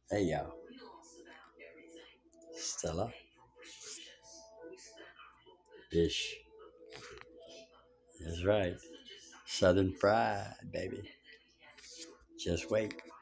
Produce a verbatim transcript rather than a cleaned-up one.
There you go. Stella. Dish. That's right. Southern fried, baby. Just wait.